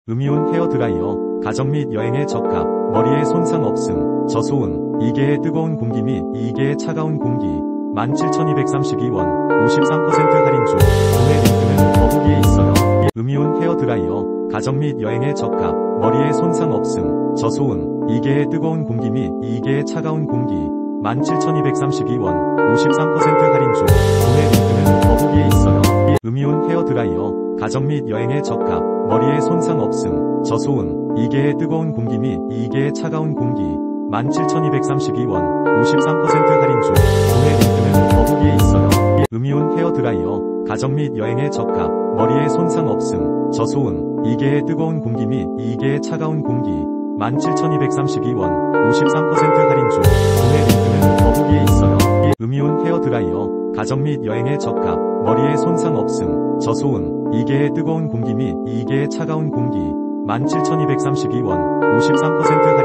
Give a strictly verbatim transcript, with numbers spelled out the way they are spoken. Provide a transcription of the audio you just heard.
음이온 헤어드라이어, 가정 및 여행에 적합, 머리에 손상 없음, 저소음, 이 개의 뜨거운 공기 및 이 개의 차가운 공기, 만 칠천이백삼십이 원, 오십삼 퍼센트 할인 중, 구매 링크는 더보기에 있어요. 음이온 헤어드라이어, 가정 및 여행에 적합, 머리에 손상 없음, 저소음, 이 개의 뜨거운 공기 및 이 개의 차가운 공기, 만 칠천이백삼십이 원, 오십삼 퍼센트 할인 중, 구매 링크는 더보기에 있어요. 음이온 헤어드라이어, 가정 및 여행에 적합, 머리에 손상 없음, 저소음, 이 개의 뜨거운 공기 및 이 개의 차가운 공기, 만 칠천이백삼십이 원, 오십삼 퍼센트 할인 중, 구매 링크는 더보기에 있어요. 음이온 헤어드라이어, 가정 및 여행에 적합, 머리에 손상 없음, 저소음, 이 개의 뜨거운 공기 및 이 개의 차가운 공기, 만 칠천이백삼십이 원, 오십삼 퍼센트 할인 중, 구매 링크는 더보기에 있어요. 음이온 헤어드라이어, 가정 및 여행에 적합, 머리에 손상 없음, 저소음, 이 개의 뜨거운 공기 및 이 개의 차가운 공기, 만 칠천이백삼십이 원, 오십삼 퍼센트